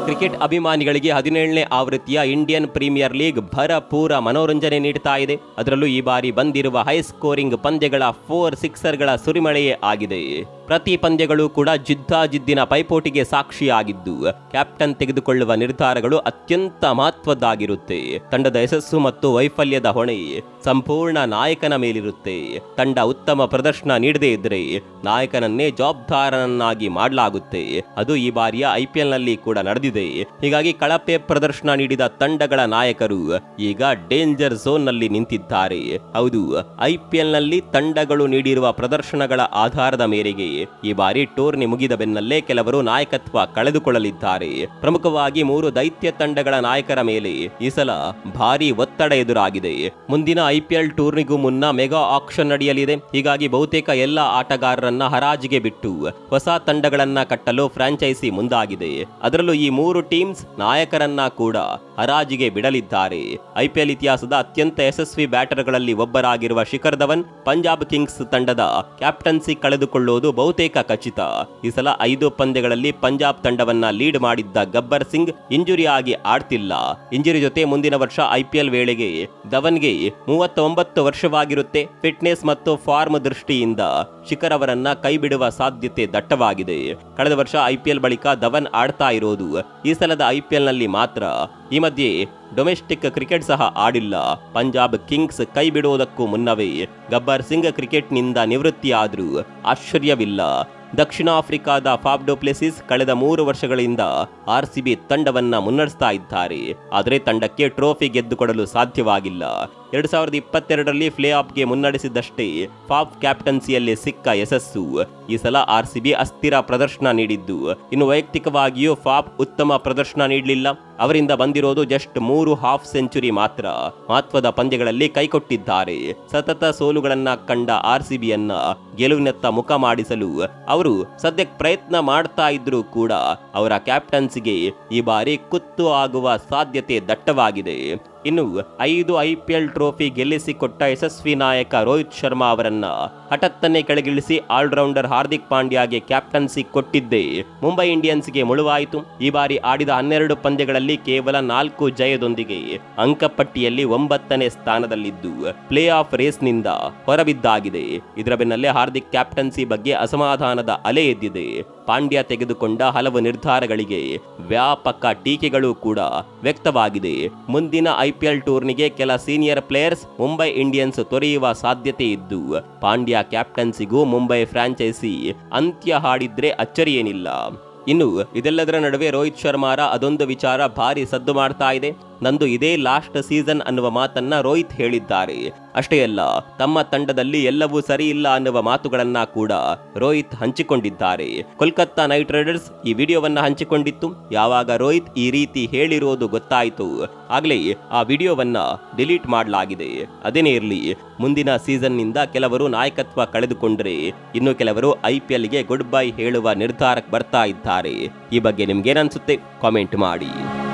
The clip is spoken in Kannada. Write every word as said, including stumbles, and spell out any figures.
ಕ್ರಿಕೆಟ್ ಅಭಿಮಾನಿಗಳಿಗೆ ಹದಿನೇಳನೇ ಆವೃತ್ತಿಯ ಇಂಡಿಯನ್ ಪ್ರೀಮಿಯರ್ ಲೀಗ್ ಭರಪೂರ ಮನೋರಂಜನೆ ನೀಡುತ್ತಾ ಇದೆ. ಅದರಲ್ಲೂ ಈ ಬಾರಿ ಬಂದಿರುವ ಹೈ ಸ್ಕೋರಿಂಗ್ ಪಂದ್ಯಗಳ ಫೋರ್ ಸಿಕ್ಸರ್ಗಳ ಸುರಿಮಳೆಯೇ ಆಗಿದೆ. ಪ್ರತಿ ಪಂದ್ಯಗಳು ಕೂಡ ಜಿದ್ದಾಜಿದ್ದಿನ ಪೈಪೋಟಿಗೆ ಸಾಕ್ಷಿಯಾಗಿದ್ದು ಕ್ಯಾಪ್ಟನ್ ತೆಗೆದುಕೊಳ್ಳುವ ನಿರ್ಧಾರಗಳು ಅತ್ಯಂತ ಮಹತ್ವದ್ದಾಗಿರುತ್ತೆ. ತಂಡದ ಯಶಸ್ಸು ಮತ್ತು ವೈಫಲ್ಯದ ಹೊಣೆ ಸಂಪೂರ್ಣ ನಾಯಕನ ಮೇಲಿರುತ್ತೆ. ತಂಡ ಉತ್ತಮ ಪ್ರದರ್ಶನ ನೀಡದೇ ಇದ್ರೆ ನಾಯಕನನ್ನೇ ಜವಾಬ್ದಾರನನ್ನಾಗಿ ಮಾಡಲಾಗುತ್ತೆ. ಅದು ಈ ಬಾರಿಯ ಐಪಿಎಲ್ ನಲ್ಲಿ ಕೂಡ ನಡೆದಿದೆ. ಹೀಗಾಗಿ ಕಳಪೆ ಪ್ರದರ್ಶನ ನೀಡಿದ ತಂಡಗಳ ನಾಯಕರು ಈಗ ಡೇಂಜರ್ ಝೋನ್ ನಲ್ಲಿ ನಿಂತಿದ್ದಾರೆ. ಹೌದು, ಐಪಿಎಲ್ ನಲ್ಲಿ ತಂಡಗಳು ನೀಡಿರುವ ಪ್ರದರ್ಶನಗಳ ಆಧಾರದ ಮೇರೆಗೆ ಈ ಬಾರಿ ಟೂರ್ನಿ ಮುಗಿದ ಬೆನ್ನಲ್ಲೇ ಕೆಲವರು ನಾಯಕತ್ವ ಕಳೆದುಕೊಳ್ಳಲಿದ್ದಾರೆ. ಪ್ರಮುಖವಾಗಿ ಮೂರು ದೈತ್ಯ ತಂಡಗಳ ನಾಯಕರ ಮೇಲೆ ಈ ಸಲ ಭಾರಿ ಒತ್ತಡ ಎದುರಾಗಿದೆ. ಮುಂದಿನ ಐಪಿಎಲ್ ಟೂರ್ನಿಗೂ ಮುನ್ನ ಮೆಗಾ ಆಕ್ಷನ್ ನಡೆಯಲಿದೆ. ಹೀಗಾಗಿ ಬಹುತೇಕ ಎಲ್ಲ ಆಟಗಾರರನ್ನ ಹರಾಜಿಗೆ ಬಿಟ್ಟು ಹೊಸ ತಂಡಗಳನ್ನ ಕಟ್ಟಲು ಫ್ರಾಂಚೈಸಿ ಮುಂದಾಗಿದೆ. ಅದರಲ್ಲೂ ಈ ಮೂರು ಟೀಮ್ಸ್ ನಾಯಕರನ್ನ ಕೂಡ ಹರಾಜಿಗೆ ಬಿಡಲಿದ್ದಾರೆ. ಐಪಿಎಲ್ ಇತಿಹಾಸದ ಅತ್ಯಂತ ಯಶಸ್ವಿ ಬ್ಯಾಟರ್ಗಳಲ್ಲಿ ಒಬ್ಬರಾಗಿರುವ ಶಿಖರ್ ಧವನ್ ಪಂಜಾಬ್ ಕಿಂಗ್ಸ್ ತಂಡದ ಕ್ಯಾಪ್ಟನ್ಸಿ ಕಳೆದುಕೊಳ್ಳುವುದು ಬಹುತೇಕ ಖಚಿತ. ಈ ಸಲ ಐದು ಪಂದ್ಯಗಳಲ್ಲಿ ಪಂಜಾಬ್ ತಂಡವನ್ನ ಲೀಡ್ ಮಾಡಿದ್ದ ಗಬ್ಬರ್ ಸಿಂಗ್ ಇಂಜುರಿ ಆಗಿ ಆಡ್ತಿಲ್ಲ. ಇಂಜುರಿ ಜೊತೆ ಮುಂದಿನ ವರ್ಷ ಐಪಿಎಲ್ ವೇಳೆಗೆ ಧವನ್ಗೆ ಮೂವತ್ತೊಂಬತ್ತು ವರ್ಷವಾಗಿರುತ್ತೆ. ಫಿಟ್ನೆಸ್ ಮತ್ತು ಫಾರ್ಮ್ ದೃಷ್ಟಿಯಿಂದ ಶಿಖರ್ ಅವರನ್ನ ಕೈಬಿಡುವ ಸಾಧ್ಯತೆ ದಟ್ಟವಾಗಿದೆ. ಕಳೆದ ವರ್ಷ ಐಪಿಎಲ್ ಬಳಿಕ ಧವನ್ ಆಡ್ತಾ ಇರೋದು ಈ ಸಲದ ಐಪಿಎಲ್ ನಲ್ಲಿ ಮಾತ್ರ. ಈ ಮಧ್ಯೆ ಡೊಮೆಸ್ಟಿಕ್ ಕ್ರಿಕೆಟ್ ಸಹ ಆಡಿಲ್ಲ. ಪಂಜಾಬ್ ಕಿಂಗ್ಸ್ ಕೈ ಬಿಡುವುದಕ್ಕೂ ಮುನ್ನವೇ ಗಬ್ಬರ್ ಸಿಂಗ್ ಕ್ರಿಕೆಟ್ನಿಂದ ನಿವೃತ್ತಿಯಾದರೂ ಆಶ್ಚರ್ಯವಿಲ್ಲ. ದಕ್ಷಿಣ ಆಫ್ರಿಕಾದ ಫಾಫ್ ಡು ಪ್ಲೆಸಿಸ್ ಕಳೆದ ಮೂರು ವರ್ಷಗಳಿಂದ ಆರ್ಸಿಬಿ ತಂಡವನ್ನ ಮುನ್ನಡೆಸ್ತಾ ಇದ್ದಾರೆ. ಆದರೆ ತಂಡಕ್ಕೆ ಟ್ರೋಫಿ ಗೆದ್ದುಕೊಡಲು ಸಾಧ್ಯವಾಗಿಲ್ಲ. ಎರಡ್ ಸಾವಿರದ ಇಪ್ಪತ್ತೆರಡರಲ್ಲಿ ಪ್ಲೇ ಆಫ್ಗೆ ಮುನ್ನಡೆಸಿದಷ್ಟೇ ಫಾಫ್ ಕ್ಯಾಪ್ಟನ್ಸಿಯಲ್ಲಿ ಸಿಕ್ಕ ಯಶಸ್ಸು. ಈ ಸಲ ಆರ್ಸಿಬಿ ಅಸ್ಥಿರ ಪ್ರದರ್ಶನ ನೀಡಿದ್ದು, ಇನ್ನು ವೈಯಕ್ತಿಕವಾಗಿಯೂ ಫಾಫ್ ಉತ್ತಮ ಪ್ರದರ್ಶನ ನೀಡಲಿಲ್ಲ. ಅವರಿಂದ ಬಂದಿರೋದು ಜಸ್ಟ್ ಮೂರು ಹಾಫ್ ಸೆಂಚುರಿ ಮಾತ್ರ. ಮಹತ್ವದ ಪಂದ್ಯಗಳಲ್ಲಿ ಕೈಕೊಟ್ಟಿದ್ದಾರೆ. ಸತತ ಸೋಲುಗಳನ್ನ ಕಂಡ ಆರ್ಸಿಬಿಯನ್ನ ಗೆಲುವಿನತ್ತ ಮುಖ ಮಾಡಿಸಲು ಅವರು ಸದ್ಯಕ್ಕೆ ಪ್ರಯತ್ನ ಮಾಡ್ತಾ ಇದ್ರೂ ಕೂಡ ಅವರ ಕ್ಯಾಪ್ಟನ್ಸಿಗೆ ಈ ಬಾರಿ ಕುತ್ತು ಆಗುವ ಸಾಧ್ಯತೆ ದಟ್ಟವಾಗಿದೆ. ಇನ್ನು ಐದು ಐಪಿಎಲ್ ಟ್ರೋಫಿ ಗೆಲ್ಲಿಸಿಕೊಟ್ಟ ಯಶಸ್ವಿ ನಾಯಕ ರೋಹಿತ್ ಶರ್ಮಾ ಅವರನ್ನ ಹಠಾತ್ತನೆ ಕೆಳಗಿಳಿಸಿ ಆಲ್ರೌಂಡರ್ ಹಾರ್ದಿಕ್ ಪಾಂಡ್ಯಾಗೆ ಕ್ಯಾಪ್ಟನ್ಸಿ ಕೊಟ್ಟಿದ್ದೇ ಮುಂಬೈ ಇಂಡಿಯನ್ಸ್ಗೆ ಮುಳುವಾಯಿತು. ಈ ಬಾರಿ ಆಡಿದ ಹನ್ನೆರಡು ಪಂದ್ಯಗಳಲ್ಲಿ ಕೇವಲ ನಾಲ್ಕು ಜಯದೊಂದಿಗೆ ಅಂಕಪಟ್ಟಿಯಲ್ಲಿ ಒಂಬತ್ತನೇ ಸ್ಥಾನದಲ್ಲಿದ್ದು ಪ್ಲೇ ಆಫ್ ರೇಸ್ನಿಂದ ಹೊರಬಿದ್ದಾಗಿದೆ. ಇದರ ಬೆನ್ನಲ್ಲೇ ಹಾರ್ದಿಕ್ ಕ್ಯಾಪ್ಟನ್ಸಿ ಬಗ್ಗೆ ಅಸಮಾಧಾನದ ಅಲೆ ಎದ್ದಿದೆ. ಪಾಂಡ್ಯ ತೆಗೆದುಕೊಂಡ ಹಲವು ನಿರ್ಧಾರಗಳಿಗೆ ವ್ಯಾಪಕ ಟೀಕೆಗಳು ಕೂಡ ವ್ಯಕ್ತವಾಗಿದೆ. ಮುಂದಿನ ಐಪಿಎಲ್ ಟೂರ್ನಿಗೆ ಕೆಲ ಸೀನಿಯರ್ ಪ್ಲೇಯರ್ಸ್ ಮುಂಬೈ ಇಂಡಿಯನ್ಸ್ ತೊರೆಯುವ ಸಾಧ್ಯತೆ ಇದ್ದು ಪಾಂಡ್ಯ ಕ್ಯಾಪ್ಟನ್ಸಿಗೂ ಮುಂಬೈ ಫ್ರಾಂಚೈಸಿ ಅಂತ್ಯ ಹಾಡಿದ್ರೆ ಅಚ್ಚರಿಯೇನಿಲ್ಲ. ಇನ್ನು ಇದೆಲ್ಲದರ ನಡುವೆ ರೋಹಿತ್ ಶರ್ಮಾರ ಅದೊಂದು ವಿಚಾರ ಭಾರಿ ಸದ್ದು ಮಾಡ್ತಾ ಇದೆ. ನಂದು ಇದೇ ಲಾಸ್ಟ್ ಸೀಸನ್ ಅನ್ನುವ ಮಾತನ್ನ ರೋಹಿತ್ ಹೇಳಿದ್ದಾರೆ. ಅಷ್ಟೇ ಅಲ್ಲ, ತಮ್ಮ ತಂಡದಲ್ಲಿ ಎಲ್ಲವೂ ಸರಿ ಇಲ್ಲ ಅನ್ನುವ ಮಾತುಗಳನ್ನ ಕೂಡ ರೋಹಿತ್ ಹಂಚಿಕೊಂಡಿದ್ದಾರೆ. ಕೋಲ್ಕತ್ತಾ ನೈಟ್ ರೈಡರ್ಸ್ ಈ ವಿಡಿಯೋವನ್ನ ಹಂಚಿಕೊಂಡಿತ್ತು. ಯಾವಾಗ ರೋಹಿತ್ ಈ ರೀತಿ ಹೇಳಿರೋದು ಗೊತ್ತಾಯಿತು ಆಗ್ಲೇ ಆ ವಿಡಿಯೋವನ್ನ ಡಿಲೀಟ್ ಮಾಡಲಾಗಿದೆ. ಅದೇನೇ ಇರಲಿ, ಮುಂದಿನ ಸೀಸನ್ ನಿಂದ ಕೆಲವರು ನಾಯಕತ್ವ ಕಳೆದುಕೊಂಡ್ರೆ ಇನ್ನು ಕೆಲವರು ಐಪಿಎಲ್ಗೆ ಗುಡ್ ಬೈ ಹೇಳುವ ನಿರ್ಧಾರಕ್ಕೆ ಬರ್ತಾ ಇದ್ದಾರೆ. ಈ ಬಗ್ಗೆ ನಿಮ್ಗೇನನ್ಸುತ್ತೆ ಕಾಮೆಂಟ್ ಮಾಡಿ.